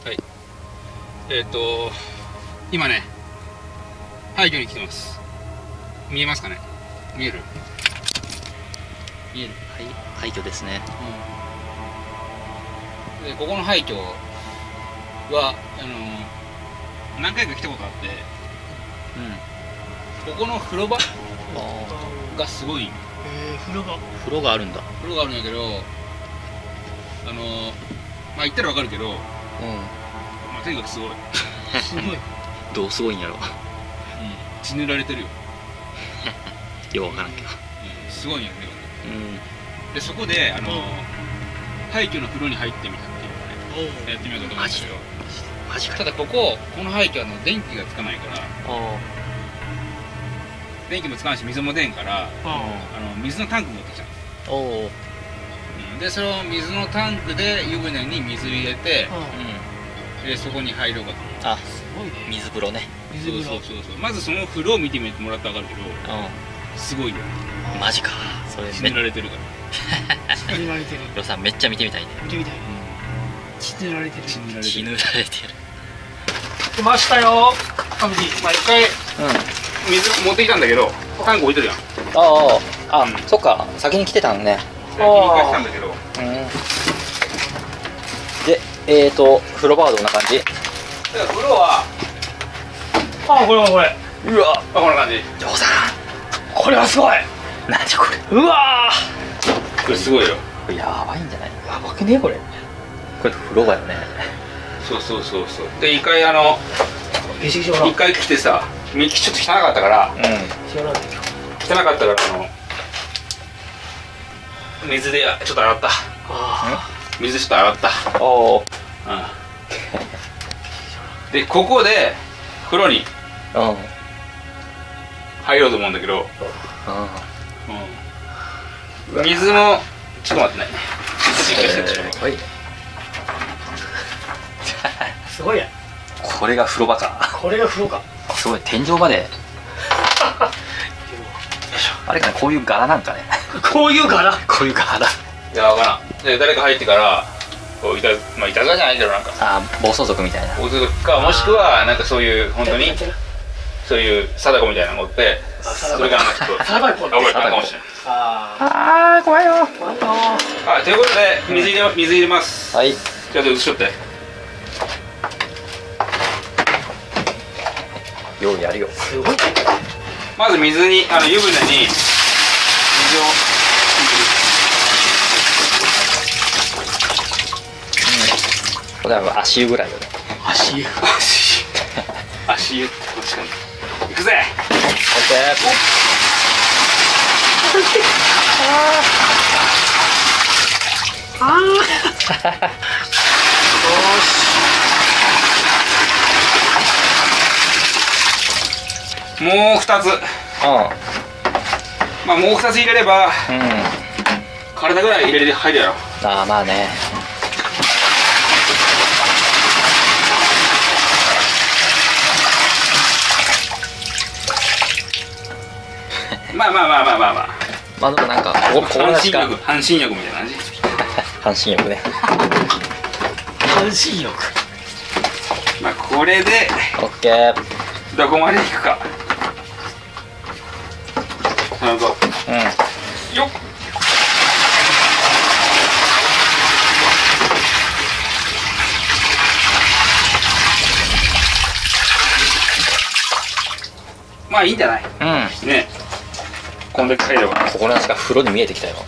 はい。今ね、廃墟に来てます。見えますかね。見える。 見える。廃墟ですね。 で、ここの廃墟は何回か来たことあって、ここの風呂場がすごい。 風呂があるんだ。 風呂があるんだけど、まあ言ったらわかるけど、まあとにかくすごい。 すごい。どうすごいんやろ。 血塗られてるよ。 ようわからんけど。 すごいんやね。で、そこで廃墟の風呂に入ってみたっていうのをね、やってみようと思うんですけど、 マジか。 ただこの廃墟は電気がつかないから、電気もつかないし水も出んから、水のタンク持ってきたの。で、その水のタンクで湯船に水入れて、でそこに入ろうかと思って。 あ、すごいね。水風呂ね。 そうまずその風呂を見てもらったら分かるけど、すごいよ。 マジか。それ血塗られてるから。 血塗られてる。 ヨさんめっちゃ見てみたいね。 見てみたい。血塗られてる。 血塗られてる。 来ましたよ。神木。 まあ一回水持ってきたんだけど、タンク置いてるやん。 そっか。先に来てたのね。 先に行かしたんだけど。 で、風呂場はどんな感じ？ 風呂はこれ。 うわ、 こんな感じ。 ジョーさん、 これはすごい。 何これ。 うわこれすごいよ。 これやばいんじゃない？ やばくねこれ。 これ風呂場よね。 そう。で一回一回来てさ、ちょっと汚かったから。汚かったから水でちょっと洗った。水ちょっと洗った。でここで風呂に入ろうと思うんだけど、水もちょっと待ってね。 すごいや。 これが風呂場か。 これが風呂か。 すごい、天井まで。あれかな、こういう柄なんかね。 こういう柄。 いや、分からん。で誰か入ってからこういたずらじゃないんだろう、なんか暴走族みたいな。 暴走族か、もしくはなんかそういう本当にそういう貞子みたいなの持って、それがなんかちょっと貞子かもしれない。 怖いよ。 ということで水入れます。 はい。 じゃあ移しとって。 ようやるよ。 すごい。 まず湯船に水をこれは足湯ぐらいよね。 足湯って確かに。行くぜ。もう2つ。まあもう2つ入れれば体ぐらい入るやろ。 まあね。 まあまあでもなんか半身浴みたいな感じ。 半身浴ね。 半身浴。 まあこれでオッケー。 どこまでいくか。なるほど。よっ。まあいいんじゃない？ね。こんだけ入れば。 ここの足が風呂に見えてきたよ。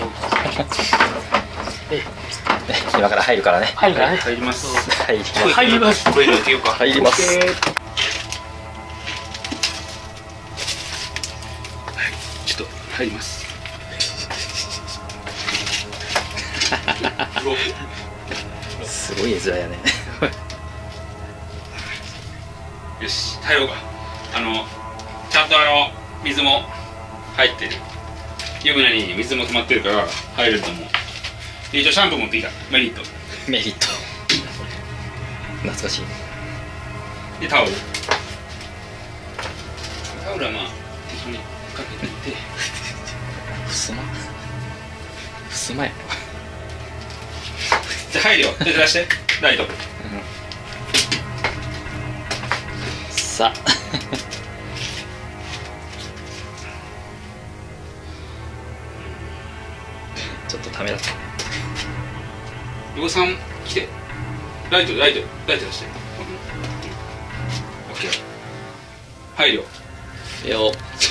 今から入るからね。 入ります。 入ります。 これ入れてようか。 入ります。 ちょっと入ります。 すごい絵面やね。 よし、入ろうか。ちゃんと水も入ってる。湯船に水も溜まってるから入れると思う。で、一応シャンプー持ってきた。メリット。 懐かしい。 で、タオルはまあ適当にかけていって。 ふすまやろ。 じゃあ入るよ。手出してライト。 さちょっとためだったね。 横さん来て、ライト出して、オッケー、配慮。 よちょっと待って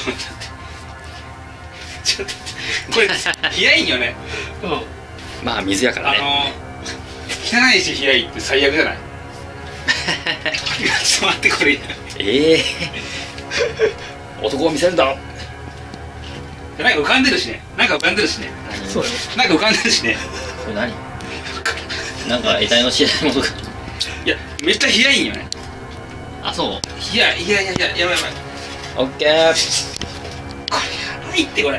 これ冷やいんよね。 まあ水やからね。 汚いし冷やいって最悪じゃない？ちょっと待って、これ男を見せるんだろ。 なんか浮かんでるしね。 そうだね。 なんか浮かんでるしね。 これ何？なんか得体の知らないものが。 いや、めっちゃ冷やいんよね。 あ、そう。 やばい。 オッケー。 これやばいって、これ。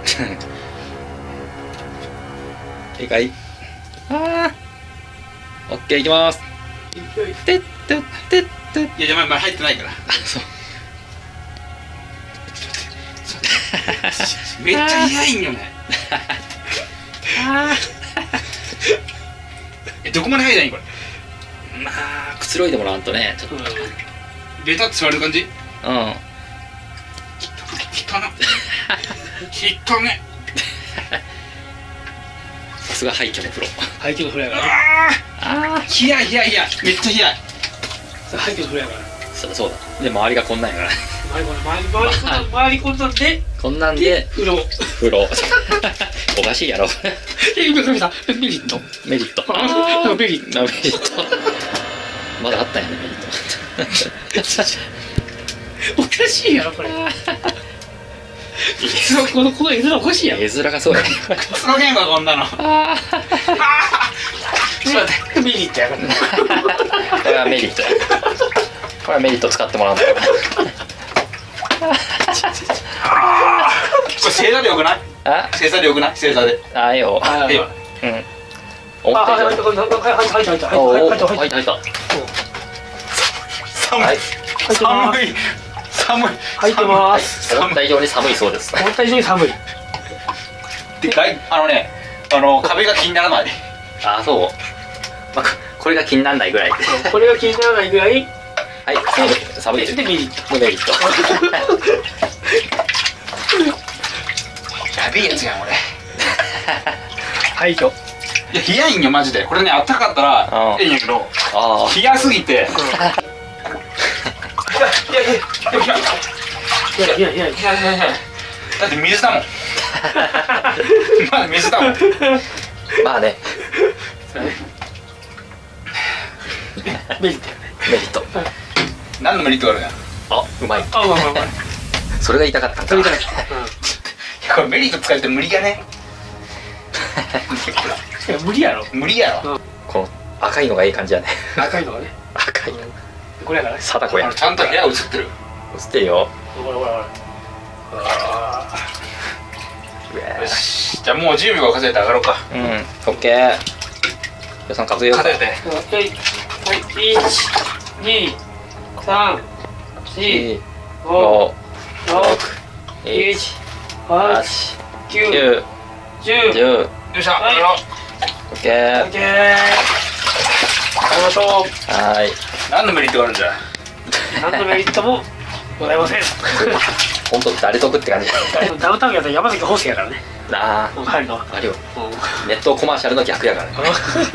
いいかい？ああ。オッケー、いきます。てってってって。 いや、じゃあまだ入ってないから。 あ、そう。 めっちゃ冷やいんよね。どこまで入らないんこれ。 まあくつろいでもらわんとね、ちょっと。 ベタって座る感じ？ うん。 きっとね。 さすが廃墟のプロ。 廃墟のフライやからね。 冷やめっちゃ冷やい。 廃墟のフライやから。 そうだ。で周りがこんなんやから。 周りこんなんで。 こんなんで風呂。 おかしいやろ。 メリット。 メリット。 メリット。 まだあったんやね、メリット。 おかしいやろこれ。この絵面おかしいやろ。 絵面がそうやね。 そのゲームはこんなの。ちょっと待って。 メリットやから。 これはメリットや。これはメリット使ってもらうんだよ。 これ正座でよくない？正座でよくない？正座で。 ああ、よ。うん。思った以上に。 入った。 寒い。 入ってます。 思った以上に寒いそうです。 思った以上に寒い。 で、壁が気にならない。 ああ、そう。まあ、これが気にならないぐらい。 これが気にならないぐらい。 はい、寒い。 でメリット。 メリット。 やべえやつやん、俺。 廃墟。 いや、冷やいんよ、マジで。これね、あったかかったらいいんやけど、冷やすぎて。いや。だって水だもん。まだ水だもん。 まあね。 メリット。 メリット。 何のメリットがあるんや。 あ、うまい。 うまい。 それが言いたかったんだ。 いや、これメリット使えて無理がね。 無理やろ。 この赤いのがいい感じやね。 赤いのがね。 赤い。 これやからね。 貞子や。 ちゃんと部屋映ってる。 映ってるよ。 ほら。 よし、じゃあもう10秒数えて上がろうか。 うん、オッケー。予算数えようか。 数えて。 はい、1、2、3、4、5、6、7、8、9、10。 よっしゃ、 はい上がろう。 オッケー。 オッケー。帰りましょう。 はーい。 何のメリットがあるんじゃ。 何のメリットもございません。 本当誰得って感じ。 ダウンタウンやったら山崎邦介やからね。 ああ、 帰るの。 あるよ。ネットコマーシャルの逆やからね。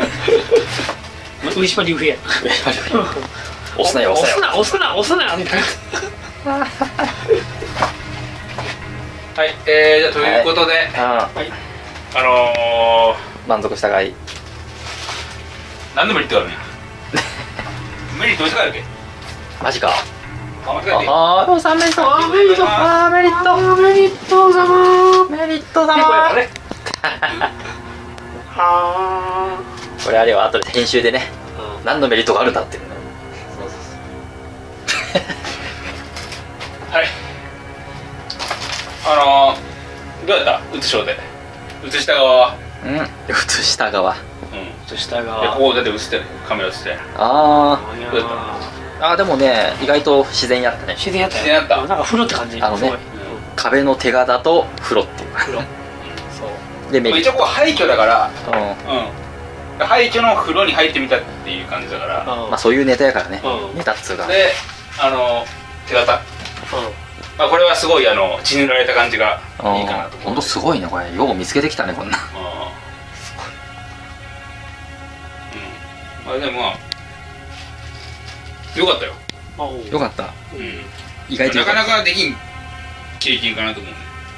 上島竜兵や。 押すなよ。 押すな。 はい、じゃあということで、 満足したがい。 何のメリットがあるんや。メリットいつかあるっけ。 マジか。 あ、間違えて。 ああ、3メリット。 メリット。メリット様。 メリット様。これあれは後で編集でね、何のメリットがあるんだっていうの。 はい。どうやった写しで。写した側は。 映した側。 下いや、 が。 ここだって映ってる。カメラ映ってる。 あどうやったあ、でもね、意外と自然やったね。 自然やったよ。 自然やったなんか風呂って感じ。 あのね、壁の手形と風呂っていう。 風呂。 で、メリット。 一応こう廃墟だから、 う廃墟の風呂に入ってみたっていう感じだから。 ん。まあそういうネタやからね。 うんネタっつうか。 で、 手形。まあこれはすごい血塗られた感じがいいかなと。 ほんとすごいねこれ。よう見つけてきたねこんな。 すごい。でもまあよかったよ。 よかった。意なか外とよかった。 なかできん経験かなと思うね。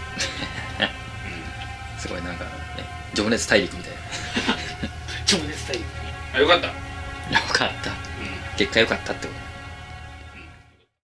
すごいなんかね、情熱大陸みたい情熱大陸。 よかった。 な。よかった。結果よかったってこと。